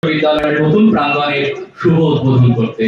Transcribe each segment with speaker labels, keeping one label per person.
Speaker 1: বিশ্ববিদ্যালয়ের নতুন প্রাঙ্গণের শুভ উদ্বোধন করতে।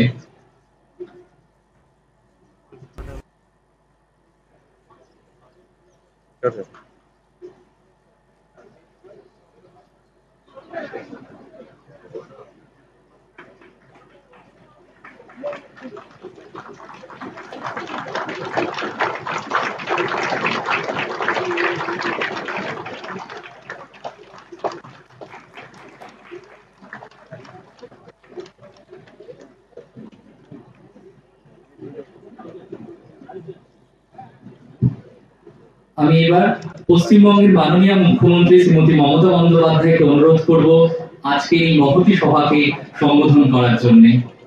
Speaker 1: আমি এবার পশ্চিমবঙ্গের মাননীয় মুখ্যমন্ত্রী শ্রীমতী মমতা বন্দ্যোপাধ্যায়কে অনুরোধ করব আজকে এই মহতী সভাকে সম্বোধন করার জন্য।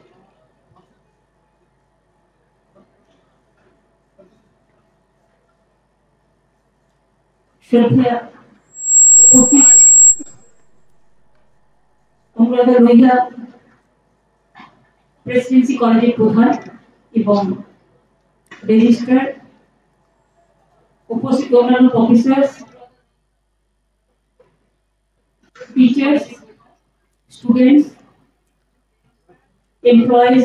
Speaker 2: প্রেসিডেন্সি কলেজের প্রধান এবং রেজিস্ট্রার, উপস্থিত অন্যান্য অফিসার্স, টিচার্স, স্টুডেন্টস, এমপ্লয়িজ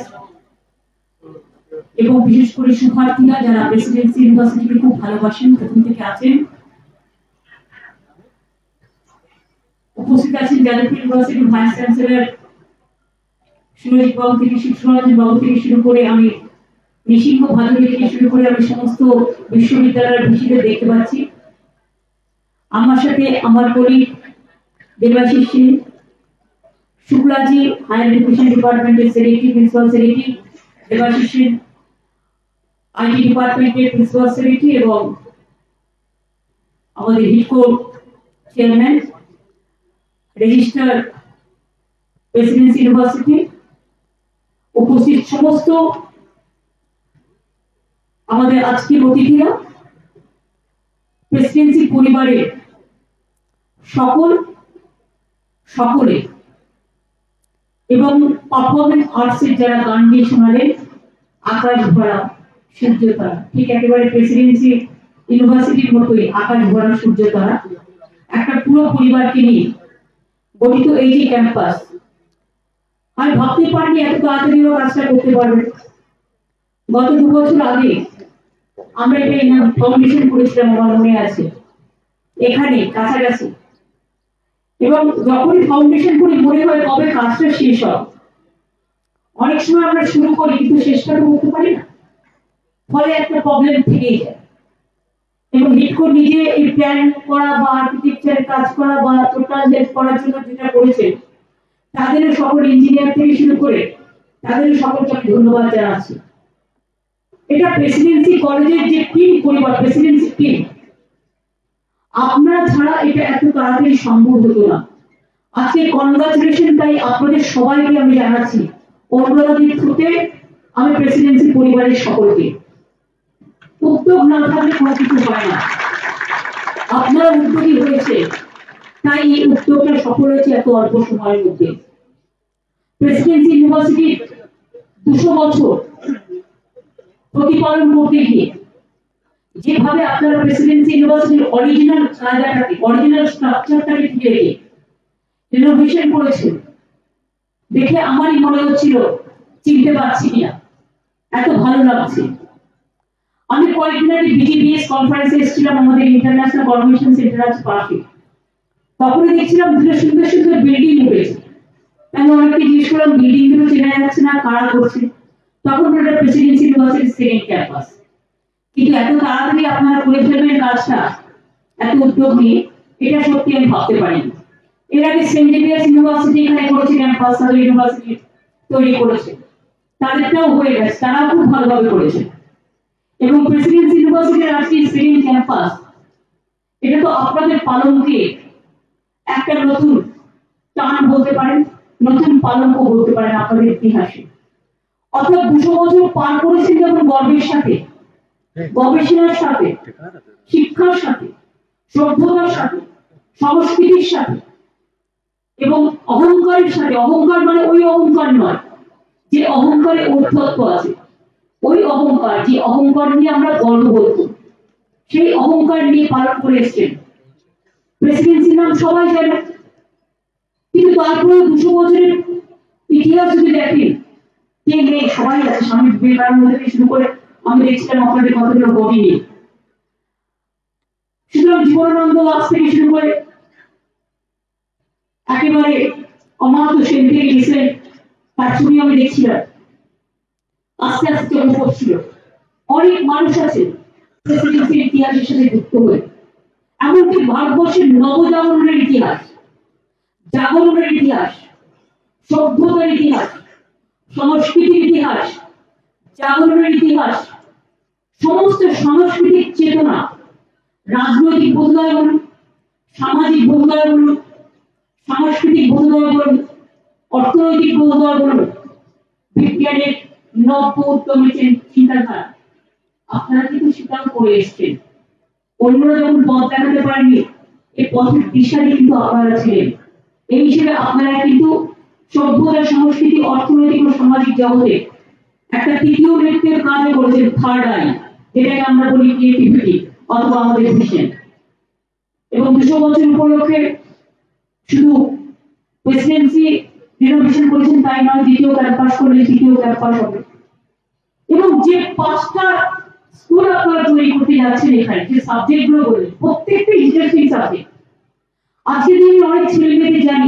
Speaker 2: এবং বিশেষ করে শিক্ষার্থীরা যারা প্রেসিডেন্সি ইউনিভার্সিটিকে খুব ভালোবাসেন, প্রথম থেকে আছেন। উপস্থিত আছেন যাদবপুর ইউনিভার্সিটির ভাইস চ্যান্সেলর সুরজিৎ বাবু থেকে সুরজিৎ বাবু থেকে শুরু করে আমি নৃসিংহ ভাদুরী থেকে শুরু করে আমি সমস্ত বিশ্ববিদ্যালয়ের ভিসিদের দেখতে পাচ্ছি। আমার সাথে আমার colleague Debashis Singh, Shukla ji higher education ডিপার্টমেন্টের secretary, principal secretary, Debashis Singh IT ডিপার্টমেন্টের প্রিন্সিপাল সেক্রেটারি এবং আমাদের হিডকো চেয়ারম্যান, রেজিস্ট্রার প্রেসিডেন্সি ইউনিভার্সিটি, উপস্থিত সমস্ত আমাদের আজকের অতিথিরা, প্রেসিডেন্সি পরিবারের সকলে এবং পারফরমেন্স আর্টসের যারা গান গিয়ে শোনালেন, আকাশ ভরা সূর্যতারা, ঠিক একেবারে প্রেসিডেন্সি ইউনিভার্সিটির মতোই আকাশ ভরা সূর্যতারা, একটা পুরো পরিবারকে নিয়ে গঠিত এই যে ক্যাম্পাস, আমি ভাবতে পারিনি এত তাড়াতাড়ি কাজটা করতে পারবে। গত 2 বছর আগে আমরা এটা ফাউন্ডেশন করেছিলাম, আমার মনে আছে, এখানে কাছাকাছি, এবং যখনই ফাউন্ডেশন করি মনে হয় কবে কাজটা শেষ হয়। অনেক সময় আমরা শুরু করি কিন্তু শেষটা তো করতে পারি না, ফলে একটা প্রবলেম থেকেই যায়। এবং হিডকো নিজে এই প্ল্যান করা বা আর্কিটেকচারের কাজ করা বা টোটাল হেল্প করার জন্য যেটা করেছে, তাদেরও সকল ইঞ্জিনিয়ার থেকে শুরু করে তাদেরও সকলকে আমি ধন্যবাদ জানাচ্ছি। এটা প্রেসিডেন্সি কলেজের যে টিম পরিবার, প্রেসিডেন্সি টিম, আপনারা ছাড়া এটা এত তাড়াতাড়ি সম্ভব হতো না। আজকে কনগ্রাচুলেশন তাই আপনাদের সবাইকে আমি জানাচ্ছি, অনুরাগের থ্রুতে আমি প্রেসিডেন্সি পরিবারের সকলকে। উদ্যোগ না থাকলে কোনো কিছু হয় না, আপনারা উদ্যোগী হয়েছে তাই এই উদ্যোগটা সফল হয়েছে এত অল্প সময়ের মধ্যে। প্রেসিডেন্সি ইউনিভার্সিটির 200 বছর প্রতিপালন করতে গিয়ে যেভাবে আপনারা প্রেসিডেন্সি ইউনিভার্সিটির অরিজিনাল কায়দাটাকে, অরিজিনাল স্ট্রাকচারটাকে ঠিক রেখে রিনোভেশন করেছে, দেখে আমারই মনে হচ্ছিল চিনতে পারছি কিনা, এত ভালো লাগছে। আমি কয়েকদিন আগে বিজিবিএস কনফারেন্সে এসেছিলাম, আমাদের ইন্টারন্যাশনাল কনভেনশন সেন্টার আছে পাশে, তখনই দেখছিলাম দুটো সুন্দর সুন্দর বিল্ডিং উঠেছে। আমি অনেককে জিজ্ঞেস করলাম বিল্ডিং গুলো চেনা যাচ্ছে না, কারা করছে, তখন ওটা প্রেসিডেন্সি ইউনিভার্সিটির সেকেন্ড ক্যাম্পাস। কিন্তু এত তাড়াতাড়ি আপনারা করে ফেলবেন কাজটা, এত উদ্যোগ নিয়ে, এটা সত্যি আমি ভাবতে পারিনি। এর আগে সেন্ট জেভিয়ার্স ইউনিভার্সিটি এখানে করেছে ক্যাম্পাস, তাদের ইউনিভার্সিটি তৈরি করেছে, তাদেরটাও হয়ে গেছে, তারাও খুব ভালোভাবে করেছে। এবং প্রেসিডেন্সি ইউনিভার্সিটির আজকে সেকেন্ড ক্যাম্পাস, এটা তো আপনাদের পালনকে একটা নতুন টান বলতে পারেন, নতুন পালঙ্ক বলতে পারেন আপনাদের ইতিহাসে। অর্থাৎ 200 বছর পার করেছেন যখন গর্বের সাথে, গবেষণার সাথে, শিক্ষার সাথে, সভ্যতার সাথে, সংস্কৃতির সাথে এবং অহংকারের সাথে। অহংকার মানে ওই অহংকার নয় যে অহংকারে ঔদ্ধত্য আছে, ওই অহংকার, যে অহংকার নিয়ে আমরা গর্ববোধ করি, সেই অহংকার নিয়ে পালন করে এসছেন। প্রেসিডেন্সির নাম সবাই জানে, কিন্তু তারপরে 200 বছরের ইতিহাস যদি দেখেন, কে নেই, সবাই আছে। স্বামী বিবেকানন্দ থেকে শুরু করে আমি দেখছিলাম আপনাদের কতগুলো বডি নেই। সুতরাং জীবনানন্দ দাস থেকে শুরু করে একেবারে অমাত্য সেন থেকে গেছে, তার ছবি আমি দেখছিলাম, আস্তে আস্তে চলে পড়ছিল। অনেক মানুষ আছে প্রেসিডেন্সির ইতিহাসের সাথে যুক্ত হয়ে, এমনকি ভারতবর্ষের নবজাগরণের ইতিহাস, জাগরণের ইতিহাস, সভ্যতার ইতিহাস, সংস্কৃতির ইতিহাস, জাগরণের ইতিহাস, সমস্ত সাংস্কৃতিক চেতনা, রাজনৈতিক বোধোদয় বলুন, সামাজিক বোধোদয় বলুন, সাংস্কৃতিক বোধোদয় বলুন, অর্থনৈতিক বোধোদয় বলুন, বিজ্ঞানের নব্য উদ্যমী চিন্তাধারা আপনারা কিন্তু স্বীকার করে এসছেন। অন্যরা যখন পথ দেখাতে পারেনি, এই পথের দিশারি কিন্তু আপনারা ছিলেন। এই হিসেবে আপনারা কিন্তু সভ্যতা, সংস্কৃতি, অর্থনৈতিক ও সামাজিক জগতে একটা তৃতীয় নেতৃত্বের কাজে করেছেন, থার্ড আই, যেটাকে আমরা বলি ক্রিয়েটিভিটি অথবা আমাদের ভিশন। এবং 200 বছর উপলক্ষে শুধু প্রেসিডেন্সি রিনোভেশন করেছেন তাই নয়, দ্বিতীয় ক্যাম্পাস করলে তৃতীয় ক্যাম্পাস হবে। এবং যে 5টা স্কুল আপনারা তৈরি করতে যাচ্ছেন, এখানে যে সাবজেক্ট গুলো বললেন প্রত্যেকটা ইন্টারেস্টিং সাবজেক্ট। আজকে দিনে অনেক ছেলে মেয়েদের জানি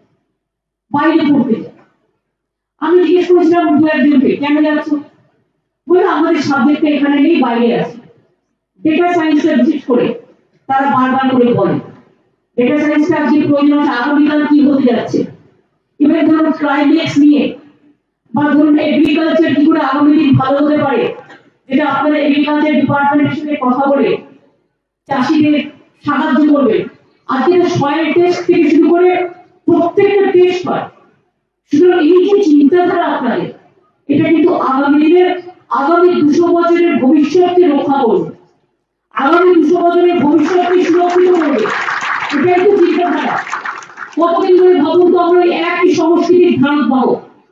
Speaker 2: বাইরে পড়তে যায়। আমি জিজ্ঞেস করেছিলাম 2-1জনকে, কেন যাচ্ছ? বলে আমাদের সাবজেক্টটা এখানে নেই, বাইরে আছে। ডেটা সায়েন্সটা বিশেষ করে তারা বারবার করে বলে ডেটা সায়েন্সটা আজকে প্রয়োজন আছে, আগামীকাল কি হতে যাচ্ছে। এবার ধরুন ক্লাইমেক্স নিয়ে বা ধরুন এগ্রিকালচার কি করে আগামী দিন ভালো হতে পারে, যেটা আপনারা এগ্রিকালচার ডিপার্টমেন্টের সাথে কথা বলে চাষিদের সাহায্য করবে। আজকে সয়েল টেস্ট থেকে শুরু করে প্রত্যেকটা টেস্ট হয়। সুতরাং এই যে চিন্তাধারা আপনাদের, এটা কিন্তু আগামী দিনের, আগামী 200 বছরের ভবিষ্যৎকে রক্ষা করবে, আগামী 200 বছরের ভবিষ্যৎকে সুরক্ষিত করবে। এটাই তো চিন্তাধারা। কতদিন ধরে ভাবুন তো, আমরা একই সংস্কৃতির ধারণ পাবো।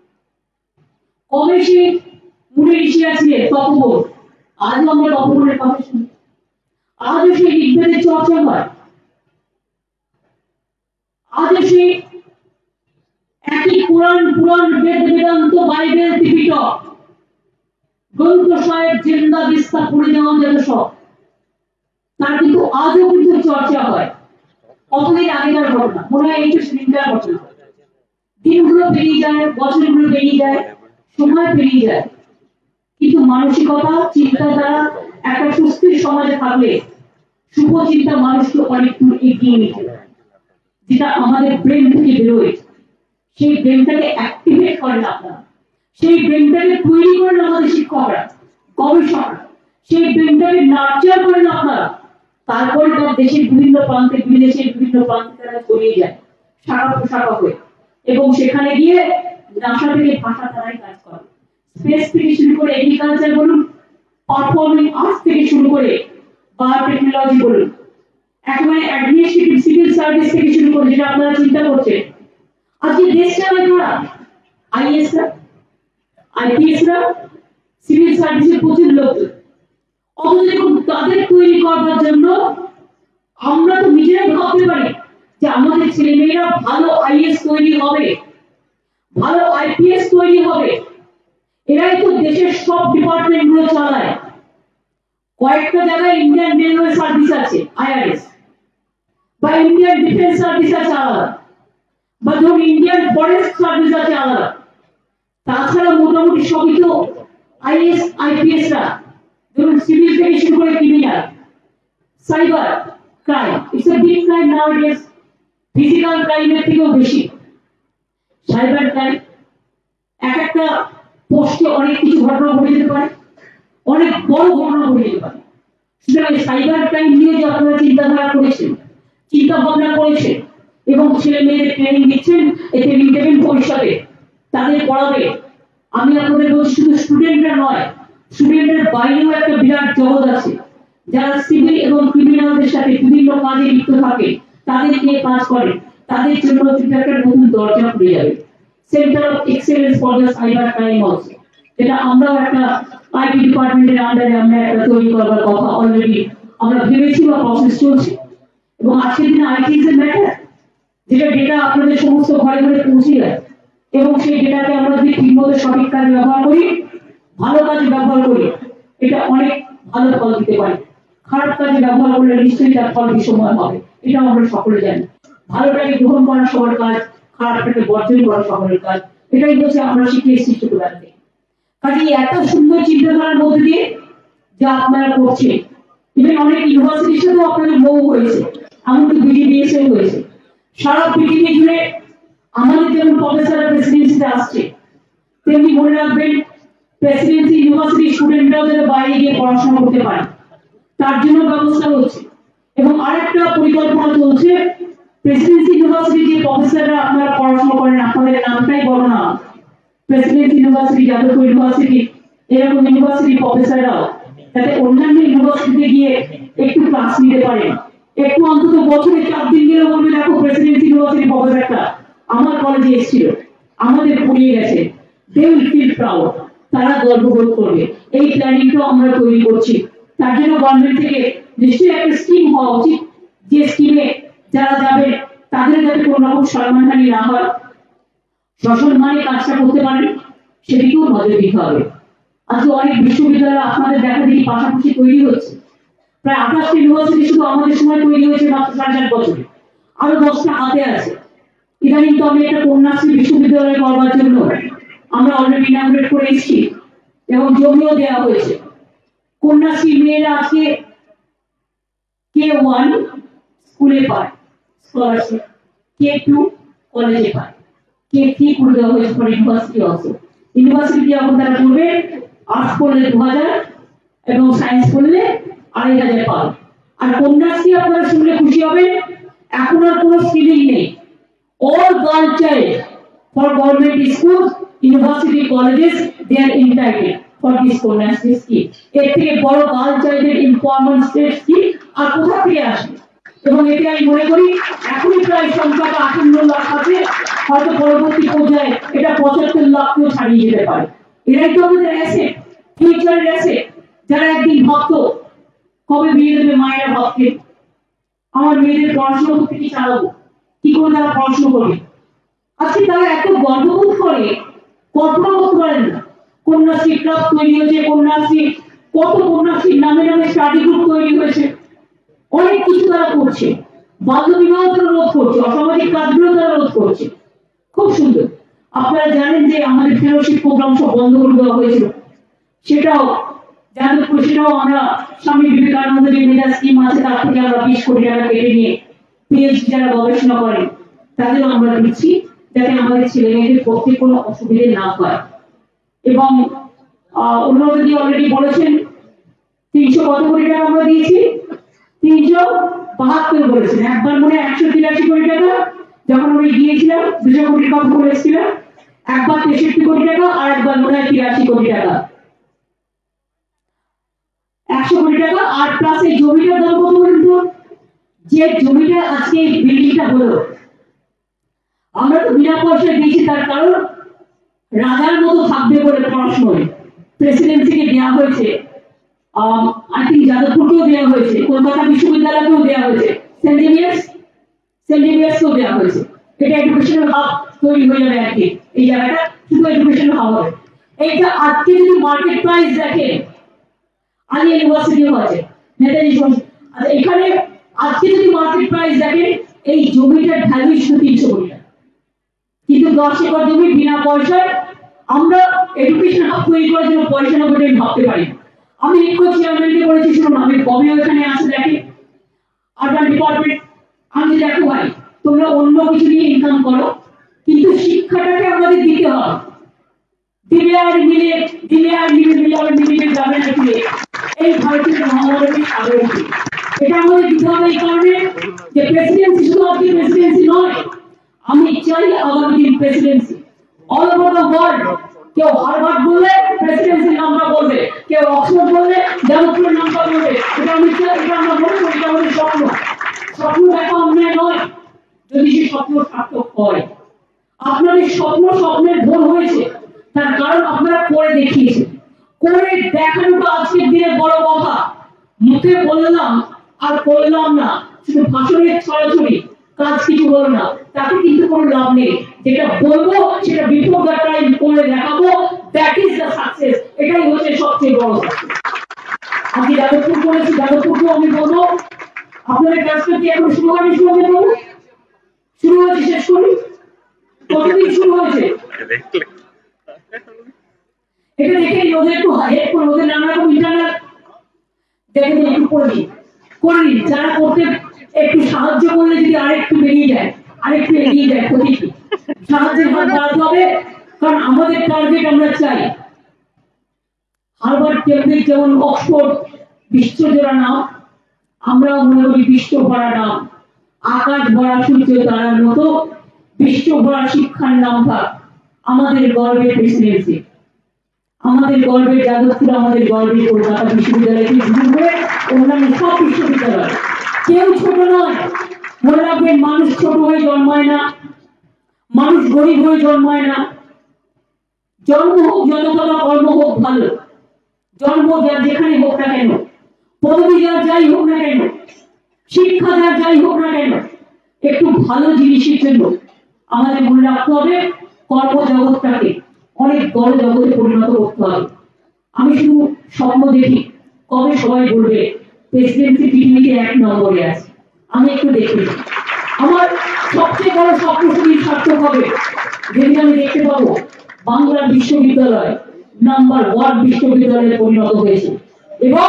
Speaker 2: কবে সে মুনি ঋষিরা ছিলেন তপবন, আজও আমরা তপবনের কথা শুনি, আজও সেই ঋগ্বেদের চর্চা হয়, আজও সেই একই পুরাণ, বেদ, বেদান্ত, বাইবেল, ত্রিপিটক, গ্রন্থ সাহেব, জিন্দা বিস্তা পড়ে যাওয়া যেন সব, তার কিন্তু আজও কিন্তু চর্চা হয়। কতদিন আগেকার ঘটনা, মনে হয় এইটা সেদিনকার ঘটনা। দিনগুলো পেরিয়ে যায়, বছরগুলো পেরিয়ে যায়, সময় পেরিয়ে যায়, কিন্তু মানসিকতা, চিন্তাধারা একটা সুস্থির সমাজে থাকলে শুভ চিন্তা মানুষকে অনেক দূর এগিয়ে নিতে, যেটা আমাদের ব্রেন থেকে বেরোয়, সেই ব্রেনটাকে অ্যাক্টিভেট করেন আপনারা, সেই ব্রেনটাকে তৈরি করেন আমাদের শিক্ষকরা, গবেষকরা, সেই ব্রেনটাকে নার্চার করেন আপনারা। তারপরে তার দেশের বিভিন্ন প্রান্তে, বিদেশের বিভিন্ন প্রান্তে তারা ছড়িয়ে যায় শাখা প্রশাখা হয়ে, এবং সেখানে গিয়ে নাসা থেকে ভাষা তারাই কাজ করে। স্পেস থেকে শুরু করে এগ্রিকালচার বলুন, পারফর্মিং আর্টস থেকে শুরু করে বায়োটেকনোলজি বলুন, একেবারে অ্যাডমিনিস্ট্রেটিভ সিভিল সার্ভিস থেকে শুরু করে যেটা আপনারা চিন্তা করছেন। আজকে দেশ চালায় কারা? আইএসরা, আইপিএসরা, সিভিল সার্ভিসের প্রচুর লোক। অথচ দেখুন তাদের তৈরি করবার জন্য আমরা তো নিজেরাই ভাবতে পারি যে আমাদের ছেলেমেয়েরা ভালো আইএস তৈরি হবে, ভালো আইপিএস তৈরি হবে। এরাই তো দেশের সব ডিপার্টমেন্ট গুলো চালায়। কয়েকটা জায়গায় ইন্ডিয়ান রেলওয়ে সার্ভিস আছে, আইআরএস, বা ইন্ডিয়ান ডিফেন্স সার্ভিস আছে আলাদা, বা ধরুন ইন্ডিয়ান ফরেস্ট সার্ভিস আছে আলাদা। তাছাড়া মোটামুটি সবই তো আইএস আইপিএসরা, ধরুন সিভিল থেকে শুরু করে criminal, cyber crime, it's a big crime nowadays, physical ক্রাইমের থেকেও বেশি সাইবার ক্রাইম। এক একটা পোস্টে অনেক কিছু ঘটনা ঘটে যেতে পারে, অনেক বড় ঘটনা ঘটে যেতে পারে। সুতরাং সাইবার ক্রাইম নিয়ে যে আপনারা চিন্তাধারা করেছেন, চিন্তা ভাবনা করেছেন এবং ছেলে মেয়েদের ট্রেনিং দিচ্ছেন, এই ট্রেনিং দেবেন ভবিষ্যতে, তাদের পড়াবে। আমি আপনাদের বলছি শুধু স্টুডেন্টরা নয়, স্টুডেন্টের বাইরেও একটা বিরাট জগৎ আছে, যারা সিভিল এবং ক্রিমিনালদের সাথে বিভিন্ন কাজে লিপ্ত থাকে, তাদের নিয়ে কাজ করে, তাদের জন্য কিন্তু একটা নতুন দরজা খুলে যাবে, centre of excellence for the cyber crime also, যেটা আমরাও একটা আইটি ডিপার্টমেন্টের আন্ডারে আমরা একটা তৈরি করবার কথা অলরেডি আমরা ভেবেছি বা প্রসেস চলছে। এবং আজকের দিনে আইটি ইজ এ ম্যাটার, যেটা ডেটা আপনাদের সমস্ত ঘরে ঘরে পৌঁছে যায়, এবং সেই ডেটাকে আমরা যদি ঠিকমতো সঠিক কাজে ব্যবহার করি, ভালো কাজে ব্যবহার করি, এটা অনেক ভালো ফল দিতে পারে। খারাপ কাজে ব্যবহার করলে নিশ্চয়ই তার ফল বিষময় হবে, এটা আমরা সকলে জানি। ভালোটাকে গ্রহণ করা সবার কাজ, খারাপটাকে বর্জন করা সকলের কাজ, এটাই হচ্ছে আমরা শিখে এসেছি ছোটবেলা থেকে। কাজে এত সুন্দর চিন্তাধারার মধ্যে দিয়ে যা আপনারা করছেন, ইভেন অনেক ইউনিভার্সিটির সাথেও আপনাদের বউ হয়েছে, এমনকি বিডিবিএস হয়েছে। সারা পৃথিবী জুড়ে আমাদের যেমন প্রফেসররা প্রেসিডেন্সিতে আসছে, তেমনি মনে রাখবেন প্রেসিডেন্সি ইউনিভার্সিটি স্টুডেন্টরাও যাতে বাইরে গিয়ে পড়াশোনা করতে পারে, তার জন্য ব্যবস্থা হচ্ছে। এবং আরেকটা পরিকল্পনা চলছে, প্রেসিডেন্সি ইউনিভার্সিটি যে প্রফেসররা আপনারা পড়াশোনা করেন, আপনাদের নামটাই বড় না, প্রেসিডেন্সি ইউনিভার্সিটি, যাদবপুর ইউনিভার্সিটি, এরকম ইউনিভার্সিটি প্রফেসররাও যাতে অন্যান্য ইউনিভার্সিটিতে গিয়ে একটু ক্লাস নিতে পারে, একটু অন্তত বছরে 4 দিন গেলে বলবে দেখো প্রেসিডেন্সি ইউনিভার্সিটি প্রফেসরটা আমার কলেজে এসেছিল, আমাদের পড়িয়ে গেছে, দে উইল ফিল প্রাউড, তারা গর্ববোধ করবে। এই প্ল্যানিংটাও আমরা তৈরি করছি। তার জন্য গভর্নমেন্ট থেকে নিশ্চয়ই একটা স্কিম হওয়া উচিত, যে স্কিমে যারা যাবে তাদের যাতে কোনো রকম সম্মানহানি না হয়, সসম্মানে কাজটা করতে পারেন, সেদিকেও নজর দিতে হবে। আজকে অনেক বিশ্ববিদ্যালয় আপনাদের দেখা দেখি পাশাপাশি তৈরি হচ্ছে, প্রায় 28টা ইউনিভার্সিটি শুধু আমাদের সময় তৈরি হয়েছে মাত্র 4.5 বছরে, আরো 10টা হাতে আছে। ইদানিং তো আমি একটা কন্যাশ্রী বিশ্ববিদ্যালয় করবার জন্য আমরা অলরেডি ইনাগুরেট করে এসেছি এবং জমিও দেওয়া হয়েছে। কন্যাশ্রী মেয়েরা আজকে K1 স্কুলে পায় স্কলারশিপ, K2 কলেজে পায়, K3 করে দেওয়া হয়েছে ফর ইউনিভার্সিটি অলসো। ইউনিভার্সিটি যখন তারা করবে, আর্টস করলে 2000 এবং সায়েন্স করলে 2500 পাবে। আর কন্যাশ্রী আপনারা শুনলে খুশি হবেন, এখন আর কোনো স্কিলিং নেই। All girl child for government schools, university colleges, they are entitled for this Kanyashree scheme. এর থেকে বড় গার্ল চাইল্ডের এমপাওয়ারমেন্ট স্কিম আর কোথা থেকে আসবে? এবং এতে আমি মনে করি এখনই প্রায় সংখ্যাটা 58 লাখ আছে, হয়তো পরবর্তী পর্যায়ে এটা 75 লাখকেও ছাড়িয়ে যেতে পারে। এরাই তো আমাদের অ্যাসেট, ফিউচারের অ্যাসেট। যারা একদিন ভাবতো কবে বিয়ে দেবে, মায়েরা ভাবতেন আমার মেয়েদের পড়াশোনা করতে কি চালাবো, কি করে তারা পড়াশোনা করবে, আজকে তারা এত গর্ববোধ করে কল্পনা করতে পারেন না। কন্যাশ্রী ক্লাব তৈরি হয়েছে, কন্যাশ্রী কত কন্যাশ্রীর নামে নামে স্টাডি গ্রুপ তৈরি হয়েছে, অনেক কিছু তারা করছে, বাল্য বিবাহ তারা রোধ করছে, অসামাজিক কাজগুলো তারা রোধ করছে। খুব সুন্দর। আপনারা জানেন যে আমাদের ফেলোশিপ প্রোগ্রাম সব বন্ধ করে দেওয়া হয়েছিল, সেটাও যাদবপুর, সেটাও আমরা স্বামী বিবেকানন্দের যে মেধা স্কিম আছে তার থেকে আমরা 20 কোটি টাকা কেটে নিয়ে পিএইচডি যারা গবেষণা করেন তাদেরও আমরা দিচ্ছি, যাতে আমাদের ছেলে মেয়েদের পক্ষে কোনো অসুবিধে না হয়। এবং অন্যদিকে অলরেডি বলেছেন 300 কত কোটি টাকা আমরা দিয়েছি, 372 বলেছেন। একবার মনে 183 কোটি টাকা যখন আমি গিয়েছিলাম, 200 কোটি কথা বলেছিলাম, একবার 63 কোটি টাকা, আর একবার মনে হয় 83 কোটি টাকা, 100 কোটি টাকা। আর প্লাস এই জমিটার দাম কত বলুন তো? যে জমিটা আজকে বিল্ডিংটা হলো, আমরা তো বিনা পয়সায় দিয়েছি, তার কারণ রাজার মতো থাকবে বলে পড়াশোনায় প্রেসিডেন্সিকে দেওয়া হয়েছে, আই থিঙ্ক যাদবপুরকেও দেওয়া হয়েছে, কলকাতা বিশ্ববিদ্যালয়কেও দেওয়া হয়েছে, সেন্ট জেভিয়ার্সকেও দেওয়া হয়েছে। এটা এডুকেশনাল হাব তৈরি হয়ে যাবে আর কি, এই জায়গাটা শুধু এডুকেশনাল হাব হবে। এইটা আজকে যদি মার্কেট প্রাইস দেখেন, আলী ইউনিভার্সিটিও আছে, নেতাজি, এখানে আজকে যদি মার্কেট প্রাইস দেখেন, এই জমিটার ভ্যালু শুধু 300 কোটি টাকা, কিন্তু 10 একর জমি বিনা পয়সায় আমরা এডুকেশন হাব তৈরি করার জন্য পয়সা না বলে ভাবতে পারি। আমি ইনকো চেয়ারম্যানকে বলেছি, শুনুন আমি কবে ওখানে আসে দেখি আরবান ডিপার্টমেন্ট, আমি দেখো ভাই তোমরা অন্য কিছু নিয়ে ইনকাম করো, কিন্তু শিক্ষাটাকে আমাদের দিতে হবে। দিলে আর মিলে যাবে না ফিরে, এই ভারতীয় মহামারী আগে এটা আমাদের দিতে হবে। এই কারণে যে প্রেসিডেন্সি শুধু আপনি প্রেসিডেন্সি নয়, আমি চাই আগামী দিন Presidency all over the world. কেউ হার্ভার্ড বললে প্রেসিডেন্সির নামটা বলবে, কেউ অক্সফোর্ড বললে যাদবপুরের নামটা বলবে। এটা আমি চাই, এটা আমরা মনে করি, এটা আমাদের স্বপ্ন। স্বপ্ন দেখা অন্যায় নয় যদি সেই স্বপ্ন সার্থক হয়। আপনাদের স্বপ্নের ভুল হয়েছে, তার কারণ আপনারা করে দেখিয়েছেন। করে দেখানোটা আজকের দিনে বড় কথা। মুখে বললাম আর করলাম না, শুধু ভাষণের ছড়াছড়ি, কাজ কিছু হলো না, তাতে কিন্তু কোনো লাভ নেই। যেটা বলবো সেটা বিফোর দ্য টাইম করে দেখাবো, দ্যাট ইজ দ্য সাকসেস। এটাই হচ্ছে সবচেয়ে বড় সাকসেস। আমি যাদবপুর করেছি, যাদবপুরকেও আমি বলবো আপনাদের কাজটা কি এখন শুরু হয়নি? শুরু হবে, বলবো শুরু হয়েছে, শেষ করি। কতদিন শুরু হয়েছে এটা দেখে ওদের একটু হেল্প করে, ওদের নানা রকম ইন্টারনাল দেখে একটু করে দিন। যারা করতে একটু সাহায্য করলে যদি আরেকটু বেরিয়ে যায়, আরেকটু এগিয়ে যায়, ক্ষতি কি? সাহায্যের হাত বাড়াতে হবে, কারণ আমাদের টার্গেট আমরা চাই হার্ভার্ড, কেমব্রিজ, যেমন অক্সফোর্ড বিশ্বজোড়া নাম, আমরা মনে করি বিশ্ব ভরা নাম, আকাশ ভরা সূর্য তারার মতো বিশ্ব ভরা শিক্ষার নাম থাক। আমাদের গর্বের প্রেসিডেন্সি, আমাদের গর্বের যাদবপুর, আমাদের গর্বের কলকাতা বিশ্ববিদ্যালয় থেকে শুরু করে অন্যান্য সব বিশ্ববিদ্যালয়। কেউ ছোট নয়, মনে রাখবেন, মানুষ ছোট হয়ে জন্মায় না, মানুষ গরিব হয়ে জন্মায় না। জন্ম হোক জনতা, কর্ম হোক ভালো, জন্ম যার যেখানে হোক না কেন, পদবী যার যাই হোক না কেন, শিক্ষা যার যাই হোক না কেন, একটু ভালো জিনিসের জন্য আমাদের মনে রাখতে হবে কর্মজগৎটাকে অনেক বড় জগতে পরিণত করতে হবে। আমি শুধু স্বপ্ন দেখি কবে সবাই বলবে প্রেসিডেন্সি পৃথিবীতে 1 নম্বরে আছে। আমি একটু দেখি, আমার সবচেয়ে বড় স্বপ্ন শুধু সার্থক হবে যেদিন আমি দেখতে পাবো বাংলা বিশ্ববিদ্যালয় নাম্বার 1 বিশ্ববিদ্যালয়ে পরিণত হয়েছে। এবং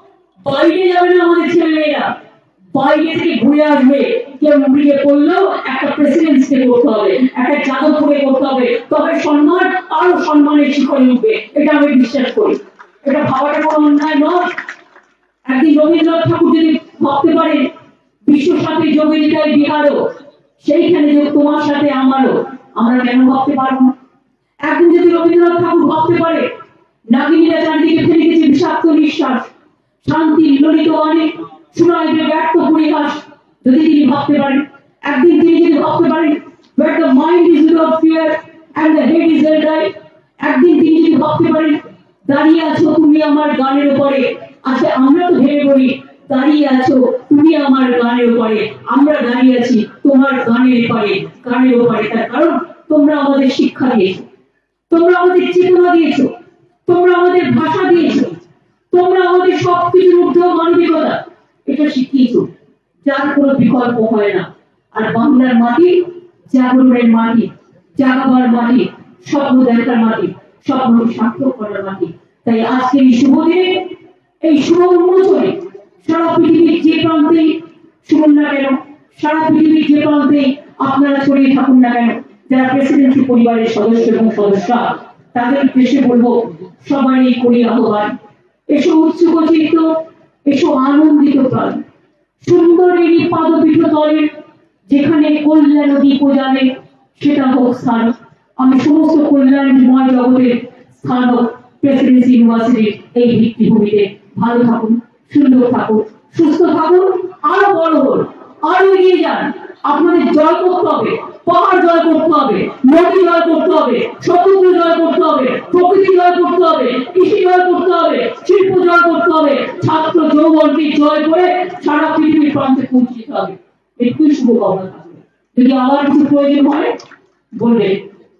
Speaker 2: বাইরে যাবে না আমাদের ছেলেমেয়েরা, বাইরে থেকে ঘুরে আসবে, কেউ উড়িয়ে পড়লেও একটা প্রেসিডেন্সিকে করতে হবে, একটা যাদবপুরে করতে হবে, তবে সম্মান আরো সম্মানের শিখরে উঠবে। এটা আমি বিশ্বাস করি, এটা ভাবাটা কোনো অন্যায় নয়। একদিন রবীন্দ্রনাথ ঠাকুর যদি ভাবতে পারে বিশ্বর সাথে যোগে যেটাই বিহারও, সেইখানে যে তোমার সাথে আমারও, আমরা কেন ভাবতে পারবো না? একদিন যদি রবীন্দ্রনাথ ঠাকুর ভাবতে পারে নাগিনীরা চারদিকে ফেলে গেছে বিষাক্ত নিঃশ্বাস, শান্তি ললিত অনেক শোনায় ব্যর্থ পরিহাস, যদি তিনি ভাবতে পারেন, একদিন তিনি যদি ভাবতে পারেন where the mind is without fear and the head is held high, একদিন তিনি যদি ভাবতে পারেন দাঁড়িয়ে আছো তুমি আমার গানের উপরে, আচ্ছা আমরা তো ভেবে বলি দাঁড়িয়ে আছো তুমি আমার গানের উপরে, আমরা দাঁড়িয়ে আছি তোমার গানের উপরে, গানের উপরে। তার কারণ তোমরা আমাদের শিক্ষা দিয়েছো, তোমরা আমাদের চেতনা দিয়েছো, তোমরা আমাদের ভাষা দিয়েছো, তোমরা আমাদের সবকিছুর ঊর্ধ্ব মানবিকতা এটা শিখিয়েছো, যার কোনো বিকল্প হয় না। আর বাংলার মাটি জাগরণের মাটি, জাগাবার মাটি, স্বপ্ন দেখার মাটি, স্বপ্ন সার্থক করার মাটি। তাই আজকে এই শুভ দিনে, এই শুভ উন্মোচনে সারা পৃথিবীর যে প্রান্তে শুনুন না কেন, সারা পৃথিবীর যে প্রান্তে আপনারা ছড়িয়ে থাকুন না কেন, যারা প্রেসিডেন্সি পরিবারের সদস্য এবং সদস্যা, তাদের উদ্দেশ্যে বলবো সবাই করি আহ্বান, এসো উৎসুক চিত্ত, এসো আনন্দিত প্রাণ, সুন্দর এই পাদপীঠ তলে যেখানে কল্যাণ দীপ জানে সেটা হোক স্থান। আমি সমস্ত কল্যাণময় জগতের স্থান হোক প্রেসিডেন্সি ইউনিভার্সিটির এই ভিত্তিভূমিতে। ভালো থাকুন, সুন্দর থাকুন, সুস্থ থাকুন, আরো বড় হন, আরো এগিয়ে যান। আপনাদের জয় করতে হবে, পাহাড় জয় করতে হবে, নদী জয় করতে হবে, সমুদ্র জয় করতে হবে, প্রকৃতি জয় করতে হবে, কৃষি জয় করতে হবে, শিল্প জয় করতে হবে, ছাত্র যৌবনকে জয় করে সারা পৃথিবীর প্রান্তে পৌঁছে যেতে হবে। একটুই শুভকামনা থাকবে। যদি আবার কিছু প্রয়োজন হয় বলবেন।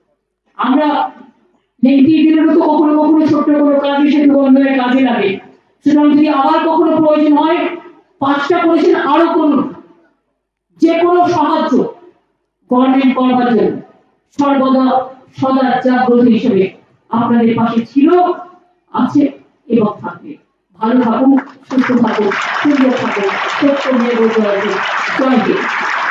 Speaker 2: আমরা দিনেরও তো কখনো কখনো ছোট্ট কোনো কাজ এসে বন্ধনের কাজে লাগে, সুতরাং যদি আবার কখনো প্রয়োজন হয়, 5টা করেছেন আরো করুন। যে কোনো সাহায্য গভর্নমেন্ট করবার জন্য সর্বদা সদা জাগ্রত হিসেবে আপনাদের পাশে ছিল, আছে এবং থাকবে। ভালো থাকুন, সুস্থ থাকুন, সুন্দর থাকুন, সত্য নিয়ে বলতে হবে। জয় হিন্দ।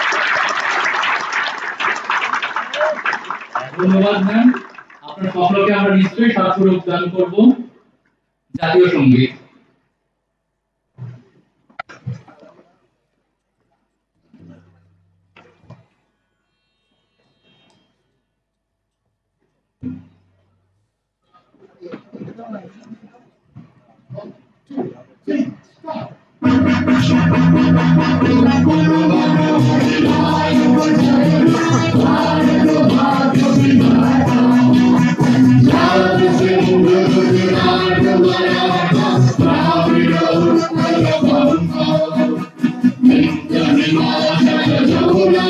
Speaker 1: ধন্যবাদ ম্যাম। আপনার সকলকে আমরা নিশ্চয়ই সাদরে উদ্যান করব জাতীয় সঙ্গীত।
Speaker 3: Thank you.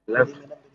Speaker 3: Left.